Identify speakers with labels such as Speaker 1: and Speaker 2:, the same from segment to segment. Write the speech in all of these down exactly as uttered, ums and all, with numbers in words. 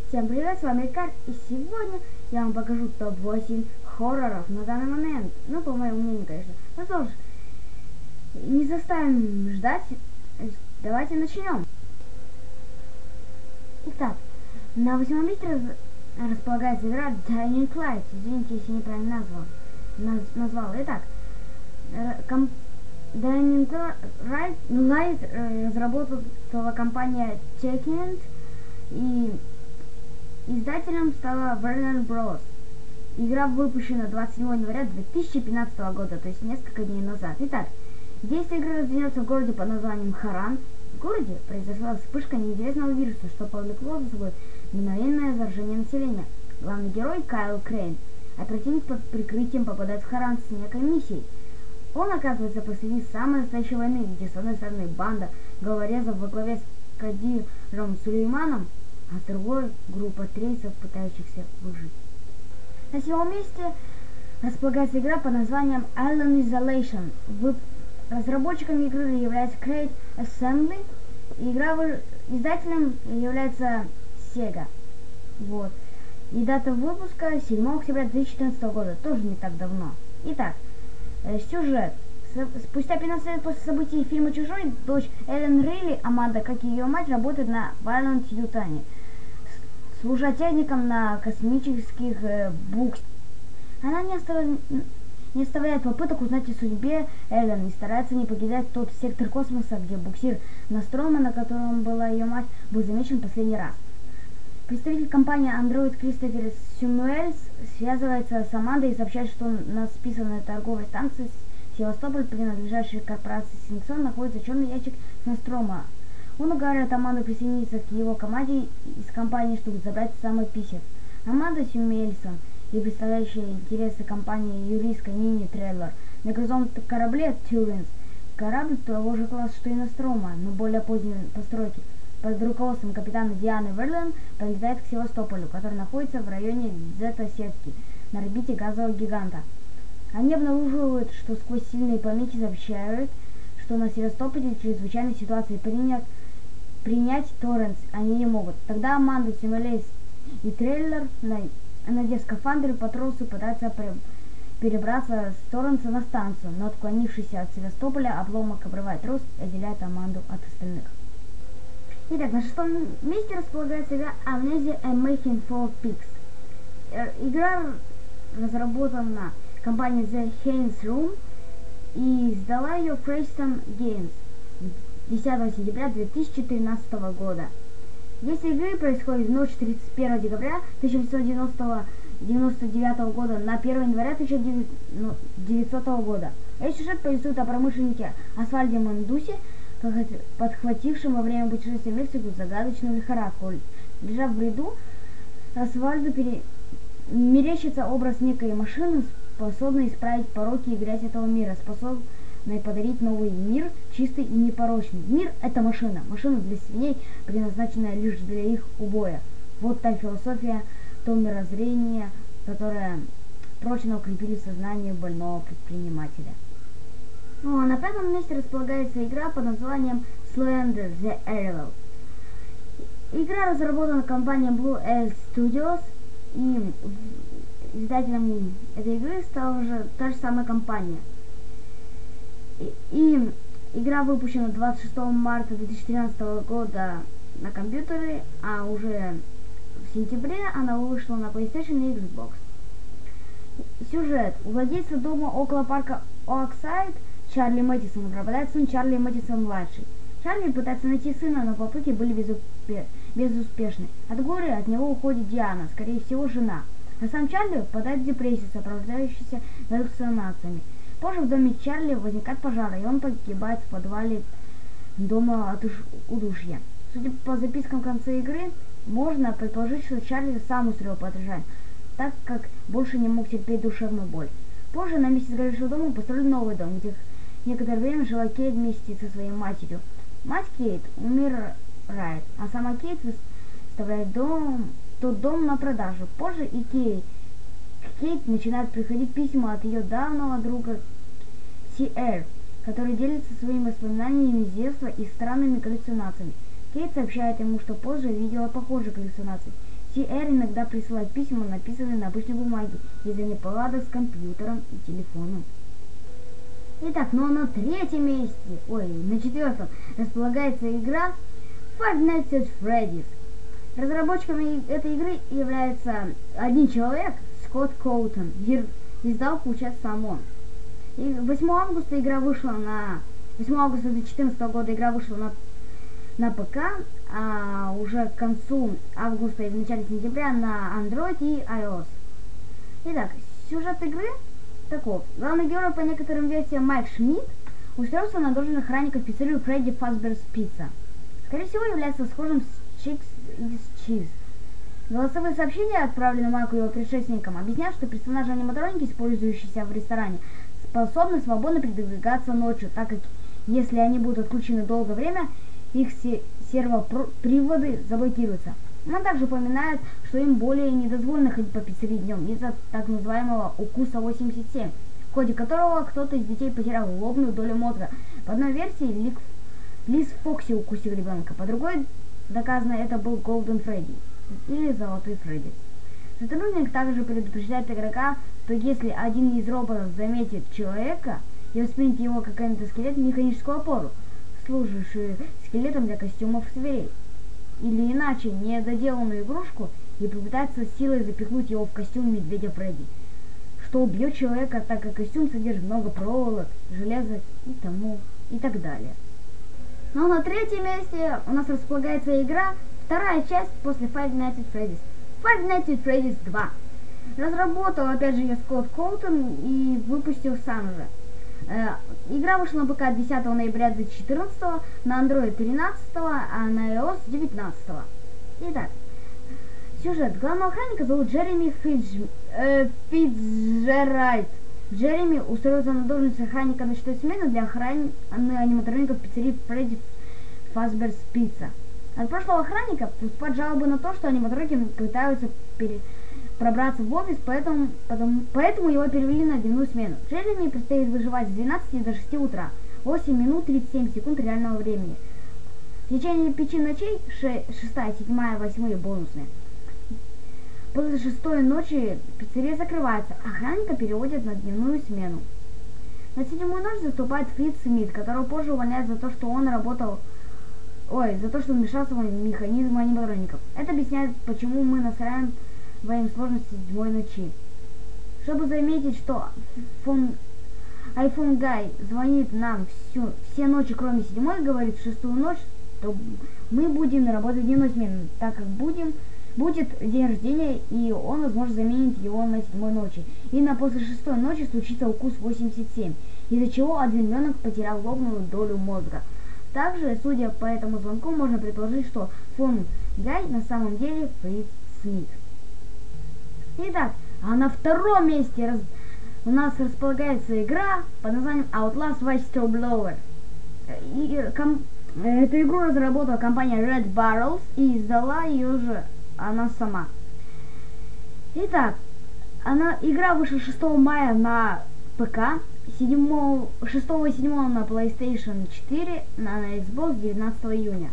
Speaker 1: Всем привет, с вами Карт, и сегодня я вам покажу топ восемь хорроров на данный момент. Ну, по моему мнению, конечно. Ну что ж, не заставим ждать, давайте начнем. Итак, на восьмом месте раз, располагается игра Dying Light. Извините, если неправильно назвал. Наз, назвал. Итак, комп, Dying Light, Light разработала компания Techland, и издателем стала Warner Bros. Игра выпущена двадцать седьмого января две тысячи пятнадцатого года, то есть несколько дней назад. Итак, действие игры развернется в городе под названием Харан. В городе произошла вспышка неизвестного вируса, что повлекло за собой мгновенное заражение населения. Главный герой Кайл Крейн, оперативник под прикрытием, попадает в Харан с некой миссией. Он оказывается посреди самой настоящей войны, где с одной стороны банда головорезов во главе с Кадиром Сулейманом, а с другой группа трейсов, пытающихся выжить. На седьмом месте располагается игра под названием Alien Isolation. Вы... Разработчиком игры является Crate Assembly. Игра вы... Издателем является Sega. Вот. И дата выпуска седьмого октября две тысячи четырнадцатого года, тоже не так давно. Итак, э, сюжет. Спустя пятнадцать лет после событий фильма «Чужой», дочь Эллен Рейли, Аманда, как и ее мать, работает на Вайланд Ютане, служа техником на космических э, буксах. Она не, остав... не оставляет попыток узнать о судьбе Эллен и старается не покидать тот сектор космоса, где буксир Нострома, на котором была ее мать, был замечен последний раз. Представитель компании Android Кристофер Сюмуэльс связывается с Амандой и сообщает, что на списанной торговой станции Севастополь, принадлежащей корпорации Синксон, находится черный ящик с Нострома. Он уговаривает Аманду присоединиться к его команде из компании, чтобы забрать самый писец. Аманда Сюмуэльсон и представляющая интересы компании юристка Нини Трейлор на грузовом корабле Тюринс, корабль того же класса, что и Нострома, но более поздней постройки, под руководством капитана Дианы Верлен полетает к Севастополю, который находится в районе Зета-сетки, на орбите газового гиганта. Они обнаруживают, что сквозь сильные помехи сообщают, что на Севастополе в чрезвычайной ситуации принять, принять Торренс они не могут. Тогда Аманда, Симулейс и Трейлер, надев скафандры по тросу, пытаются перебраться с Торренса на станцию, но отклонившийся от Севастополя обломок обрывает трос и отделяет Аманду от остальных. Итак, на шестом месте располагается игра Amnesia: A Making for Pigs. Игра разработана компанией The Haynes Room и издала ее Freestone Games десятого сентября две тысячи тринадцатого года. Действие игры происходит в ночь тридцать первого декабря тысяча девятьсот девяносто девятого года на первое января тысяча девятисотого года. Весь сюжет повествует о промышленнике Освальде Мандусе, подхватившем во время путешествия в Мексику загадочную лихорадку. Лежа в бреду, Освальду пере... мерещится образ некой машины, способной исправить пороки и грязь этого мира, способной подарить новый мир, чистый и непорочный. Мир — это машина, машина для свиней, предназначенная лишь для их убоя. Вот та философия, то мирозрение, которое прочно укрепили сознание больного предпринимателя. Ну, а на пятом месте располагается игра под названием Slender: The Arrival. Игра разработана компанией Blue Air Studios, и издателем этой игры стала уже та же самая компания. И, и игра выпущена двадцать шестого марта две тысячи тринадцатого года на компьютеры, а уже в сентябре она вышла на PlayStation и Xbox. Сюжет. У владельца дома около парка Оаксайд Чарли Мэттисон пропадает сын Чарли Мэттисон-младший. Чарли пытается найти сына, но попытки были безупе... безуспешны. От горя от него уходит Диана, скорее всего жена. А сам Чарли впадает в депрессию, сопровождающуюся галлюцинациями. Позже в доме Чарли возникает пожар, и он погибает в подвале дома от удушья. Судя по запискам в конце игры, можно предположить, что Чарли сам устроил пожар, так как больше не мог терпеть душевную боль. Позже на месте сгоревшего дома построили новый дом, где некоторое время жила Кейт вместе со своей матерью. Мать Кейт умирает, а сама Кейт выставляет дом, тот дом на продажу. Позже и Кейт, к Кейт начинают приходить письма от ее давнего друга Си-Эр, который делится своими воспоминаниями с детства и странными галлюцинациями. Кейт сообщает ему, что позже видела похожие галлюцинации. Си Эр иногда присылает письма, написанные на обычной бумаге, из-за неполадок с компьютером и телефоном. Итак, ну а на третьем месте, ой, на четвертом располагается игра Five Nights at Freddy's. Разработчиком этой игры является один человек, Скотт Коутон. Издал, получается, сам он. И восьмого августа игра вышла на... восьмого августа две тысячи четырнадцатого года игра вышла на, на ПК, а уже к концу августа и в начале сентября на Android и iOS. Итак, сюжет игры таков. Главный герой, по некоторым версиям, Майк Шмидт, устроился на должность охранника в пиццерию Фредди Фазберс Пицца. Скорее всего, является схожим с Чикс из Чиз. Голосовые сообщения, отправленные Майку и его предшественникам, объясняют, что персонажи аниматроники, использующиеся в ресторане, способны свободно передвигаться ночью, так как если они будут отключены долгое время, их сервоприводы заблокируются. Он также упоминает, что им более не дозволено ходить по пиццерии днем из-за так называемого укуса восемьдесят семь, в ходе которого кто-то из детей потерял лобную долю мозга. По одной версии, Лик, Лиз Фокси укусил ребенка, по другой доказано, это был Голден Фредди или Золотой Фредди. Сотрудник также предупреждает игрока, что если один из роботов заметит человека и воспримет его как эндоскелет, механическую опору, служащую скелетом для костюмов зверей, или иначе недоделанную игрушку, и попытается силой запихнуть его в костюм медведя Фредди, что убьет человека, так как костюм содержит много проволок, железа и тому и так далее. Но на третьем месте у нас располагается игра, вторая часть после Five Nights at Freddy's. Five Nights at Freddy's два. Разработал опять же ее Скотт Коутон и выпустил сам же. Э, игра вышла на ПК десятого ноября две тысячи четырнадцатого, на Android тринадцатого, а на iOS девятнадцатого. Итак, сюжет. Главного охранника зовут Джереми Фидж, э, Фиджеральд. Джереми устроился на должность охранника ночной смены для охраны аниматроников в пиццерии Фредди Фазберс Пицца. От прошлого охранника поступают жалобы на то, что аниматроники пытаются пере... пробраться в офис, поэтому, потому, поэтому его перевели на дневную смену. Джереми предстоит выживать с двенадцати до шести утра, восемь минут тридцать семь секунд реального времени. В течение пяти ночей, шестая, седьмая, восьмая бонусные. После шестой ночи пиццерия закрывается, охранника переводят на дневную смену. На седьмую ночь заступает Фриц Смит, которого позже увольняют за то, что он работал... Ой, за то, что вмешался в механизм аниматроников. Это объясняет, почему мы настраиваем сложности седьмой ночи. Чтобы заметить, что фон... iPhone Guy звонит нам всю... все ночи, кроме седьмой, говорит в шестую ночь, то мы будем работать дневной сменой, так как будем... будет день рождения, и он, возможно, заменит его на седьмой ночи. И на после шестой ночи случится укус восемьдесят семь, из-за чего один ребенок потерял лобную долю мозга. Также, судя по этому звонку, можно предположить, что фон Гай на самом деле Фриц Смит. Итак, а на втором месте раз... у нас располагается игра под названием Outlast White Snowblower. И, ком... Эту игру разработала компания Red Barrels и издала ее же она сама. Итак, она, игра вышла шестого мая на ПК, седьмого, шестого и седьмого на PlayStation четыре, на, на Xbox девятнадцатого июня.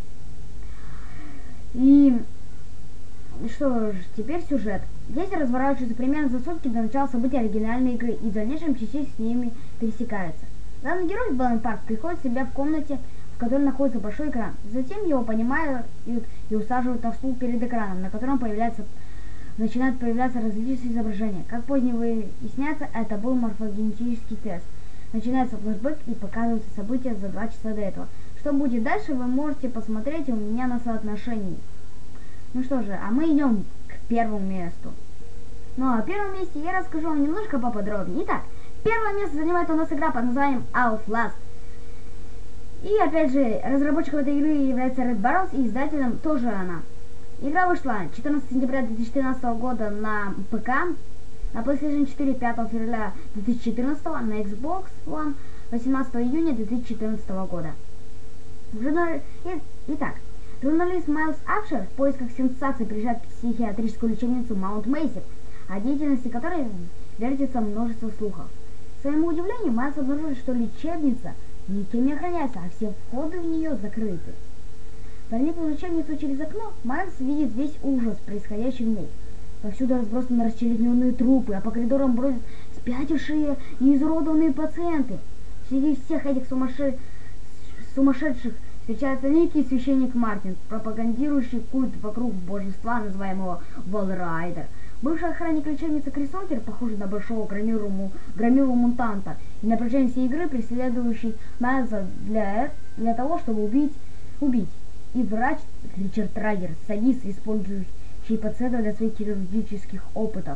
Speaker 1: И что ж, теперь сюжет. Здесь разворачиваются примерно за сутки до начала событий оригинальной игры, и в дальнейшем частей с ними пересекаются. Главный герой в Беллен Парк приходит в себя в комнате, в которой находится большой экран. Затем его поднимают и усаживают на стул перед экраном, на котором появляется, начинают появляться различные изображения. Как позднее выясняется, это был морфогенетический тест. Начинается флешбэк и показываются события за два часа до этого. Что будет дальше, вы можете посмотреть у меня на соотношении. Ну что же, а мы идем к первому месту. Ну а о первом месте я расскажу вам немножко поподробнее. Итак, первое место занимает у нас игра под названием Outlast. И опять же, разработчиком этой игры является Red Barrels, и издателем тоже она. Игра вышла четырнадцатого сентября две тысячи тринадцатого года на ПК, на PlayStation четыре пятого февраля две тысячи четырнадцатого, на Xbox One восемнадцатого июня две тысячи четырнадцатого года. Журнал... Итак, журналист Майлз Апшер в поисках сенсаций приезжает в психиатрическую лечебницу Маунт Мейси, о деятельности которой вертится множество слухов. К своему удивлению, Майлз обнаружит, что лечебница никем не охраняется, а все входы в нее закрыты. Проникнув в лечебницу через окно, Майлз видит весь ужас, происходящий в ней. Повсюду разбросаны расчлененные трупы, а по коридорам бродят спятившие и изуродованные пациенты. Среди всех этих сумасше... сумасшедших встречается некий священник Мартин, пропагандирующий культ вокруг божества, называемого Волрайдер. Бывший охранник лечебницы Крисокер, похожий на большого громилу, громилу мутанта, и на протяжении всей игры преследующий Майлза для, для того, чтобы убить, убить. И врач Ричард Райдер, садист, использующий пациента для своих хирургических опытов.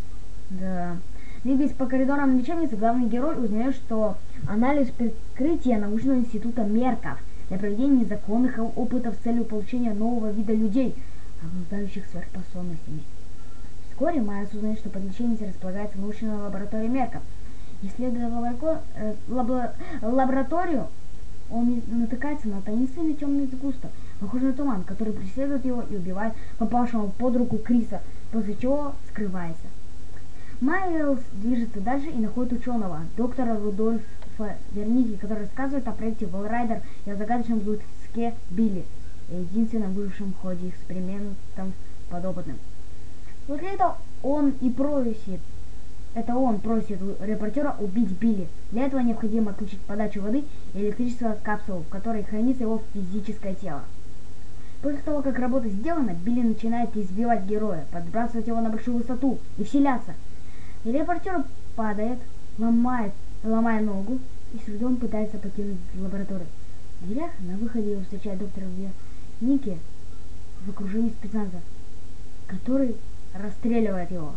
Speaker 1: Да. Двигаясь по коридорам лечебницы, главный герой узнает, что она лишь прикрытие научного института Мерков для проведения незаконных опытов с целью получения нового вида людей, обладающих сверхспособностями. Вскоре Майлз узнает, что под лечебницей располагается научная лаборатория Мерков. Исследуя лаборако... э, лабо... лабораторию, он натыкается на таинственный темный сгусток, похожий на туман, который преследует его и убивает попавшего под руку Криса, после чего скрывается. Майлз движется дальше и находит ученого, доктора Рудольфа Верники, который рассказывает о проекте Волрайдер и о загадочном жучке Билли, единственном выжившем в ходе экспериментов подопытным. После этого он и просит, это он просит репортера убить Билли. Для этого необходимо отключить подачу воды и электричества капсул, в которой хранится его физическое тело. После того, как работа сделана, Билли начинает избивать героя, подбрасывать его на большую высоту и вселяться. И репортер падает, ломает, ломая ногу, и с трудом пытается покинуть лабораторию. В дверях на выходе его встречает доктор Ники в окружении спецназа, который расстреливает его.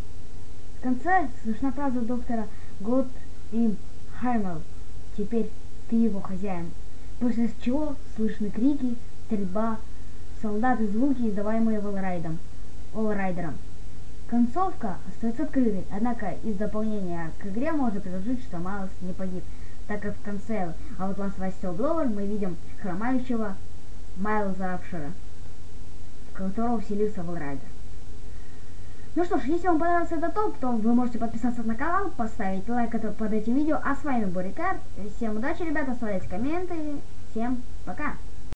Speaker 1: В конце слышна фраза доктора «God им Хаймел, теперь ты его хозяин», после чего слышны крики, стрельба, солдаты, звуки, издаваемые Волрайдом, Волрайдером. Концовка остается открытой, однако из дополнения к игре можно предположить, что Майлз не погиб, так как в конце Outlast Whistleblower мы видим хромающего Майлза Апшера, в которого вселился Волрайдер. Ну что ж, если вам понравился этот топ, то вы можете подписаться на канал, поставить лайк под этим видео. А с вами был Рикард. Всем удачи, ребята, оставляйте комменты. Всем пока!